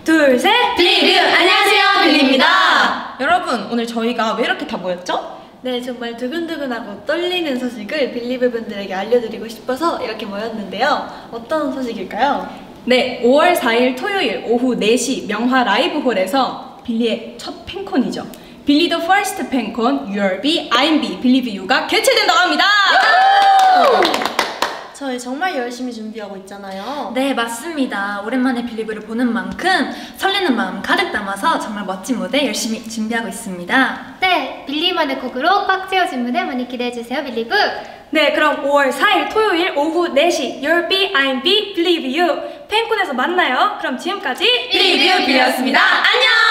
둘, 셋! 빌리뷰! 안녕하세요, 빌리입니다. 여러분, 오늘 저희가 왜 이렇게 다 모였죠? 네, 정말 두근두근하고 떨리는 소식을 빌리브 분들에게 알려드리고 싶어서 이렇게 모였는데요. 어떤 소식일까요? 네, 5월 4일 토요일 오후 4시 명화 라이브홀에서 빌리의 첫 팬콘이죠. 빌리 더 퍼스트 팬콘 URB, IMB, Believe You가 개최된다고 합니다! 저희 정말 열심히 준비하고 있잖아요. 네, 맞습니다. 오랜만에 빌리브를 보는 만큼 설레는 마음 가득 담아서 정말 멋진 무대 열심히 준비하고 있습니다. 네, 빌리만의 곡으로 꽉 채워진 무대 많이 기대해주세요, 빌리브! 네, 그럼 5월 4일 토요일 오후 4시 URB, IMB, Believe You 팬콘에서 만나요. 그럼 지금까지 빌리뷰 빌리였습니다. 안녕!